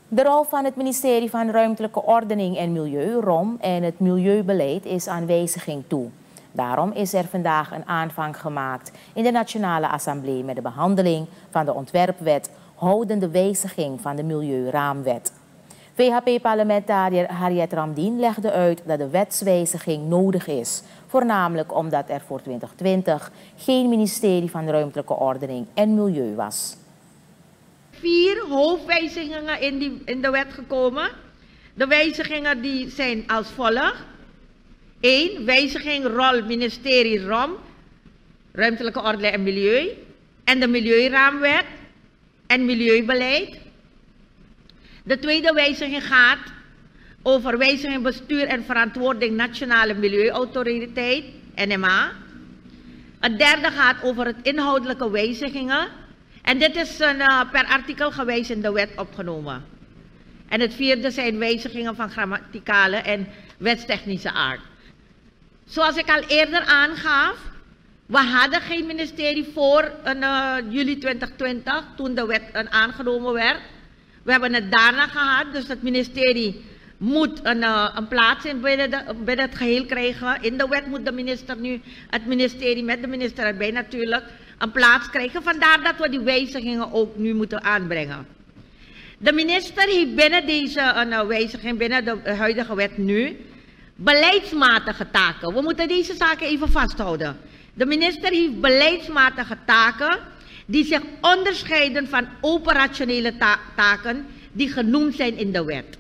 De rol van het ministerie van Ruimtelijke Ordening en Milieu, ROM, en het milieubeleid is aan wijziging toe. Daarom is er vandaag een aanvang gemaakt in de Nationale Assemblée met de behandeling van de ontwerpwet houdende wijziging van de Milieuraamwet. VHP-parlementariër Harriet Ramdien legde uit dat de wetswijziging nodig is, voornamelijk omdat er voor 2020 geen ministerie van Ruimtelijke Ordening en Milieu was. 4 hoofdwijzigingen in de wet gekomen. De wijzigingen die zijn als volgt. 1. Wijziging rol ministerie ROM, Ruimtelijke Ordening en Milieu, en de Milieuraamwet en Milieubeleid. De tweede wijziging gaat over wijziging bestuur en verantwoording Nationale Milieuautoriteit, NMA. Het derde gaat over het inhoudelijke wijzigingen. En dit is per artikel gewijs in de wet opgenomen. En het vierde zijn wijzigingen van grammaticale en wetstechnische aard. Zoals ik al eerder aangaf, we hadden geen ministerie voor juli 2020, toen de wet aangenomen werd. We hebben het daarna gehad, dus het ministerie moet een plaats binnen het geheel krijgen. In de wet moet de minister nu, het ministerie met de minister erbij natuurlijk, een plaats krijgen. Vandaar dat we die wijzigingen ook nu moeten aanbrengen. De minister heeft binnen deze wijziging, binnen de huidige wet nu, beleidsmatige taken. We moeten deze zaken even vasthouden. De minister heeft beleidsmatige taken die zich onderscheiden van operationele taken die genoemd zijn in de wet.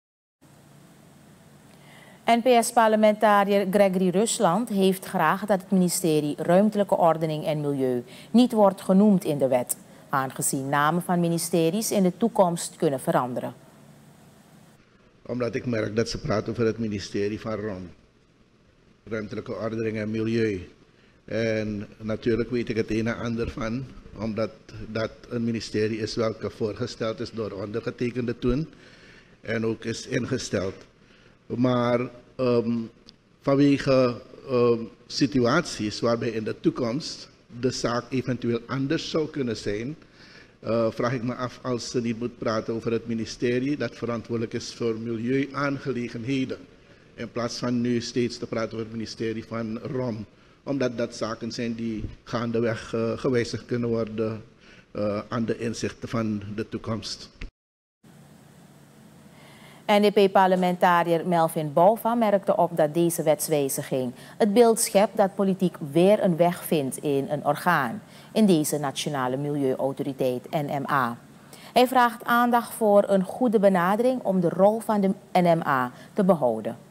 NPS-parlementariër Gregory Rusland heeft graag dat het ministerie Ruimtelijke Ordening en Milieu niet wordt genoemd in de wet, aangezien namen van ministeries in de toekomst kunnen veranderen. Omdat ik merk dat ze praten over het ministerie van ROM, Ruimtelijke Ordening en Milieu. En natuurlijk weet ik het een en ander van, omdat dat een ministerie is welke voorgesteld is door ondergetekende toen en ook is ingesteld. Maar vanwege situaties waarbij in de toekomst de zaak eventueel anders zou kunnen zijn, vraag ik me af als ze niet moet praten over het ministerie dat verantwoordelijk is voor milieuaangelegenheden. In plaats van nu steeds te praten over het ministerie van ROM. Omdat dat zaken zijn die gaandeweg gewijzigd kunnen worden aan de inzichten van de toekomst. NDP-parlementariër Melvin Bouva merkte op dat deze wetswijziging het beeld schept dat politiek weer een weg vindt in een orgaan, in deze Nationale Milieuautoriteit NMA. Hij vraagt aandacht voor een goede benadering om de rol van de NMA te behouden.